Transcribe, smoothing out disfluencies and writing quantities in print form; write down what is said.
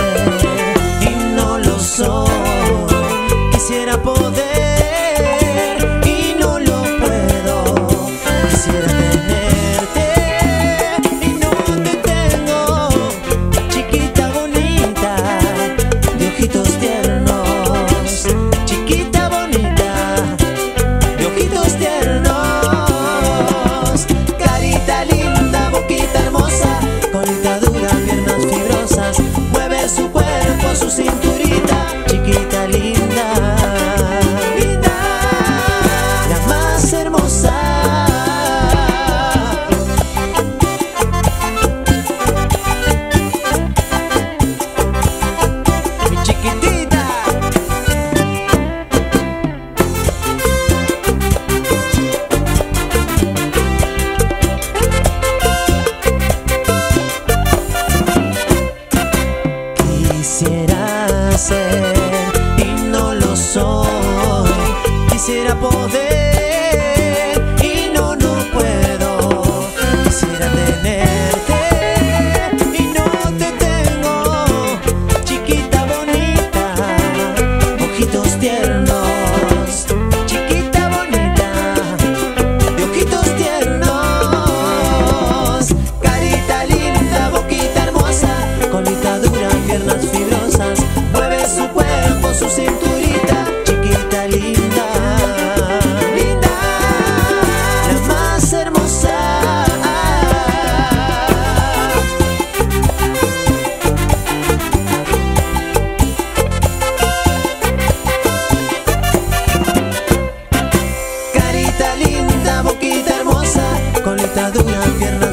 y no lo soy. Quisiera poder y no lo puedo. Quisiera tenerte y no te tengo. Chiquita bonita, de ojitos tiernos. Chiquita bonita, de ojitos tiernos. Carita linda, boquita hermosa, colita dura, piernas fibrosas. Mueve su cuerpo, su cinturita. Chiquita linda, linda, la más hermosa. Mi chiquitita. Quisiera ser y no lo soy. Quisiera poder y no puedo. Quisiera tenerte y no te tengo. Chiquita bonita, ojitos tiernos. Chiquita bonita, de ojitos tiernos. Carita linda, boquita hermosa, colita dura, piernas fibrosas. Mueve su cuerpo, su cinturita. Chiquita linda, linda, la más hermosa. Carita linda, boquita hermosa, colita dura, piernas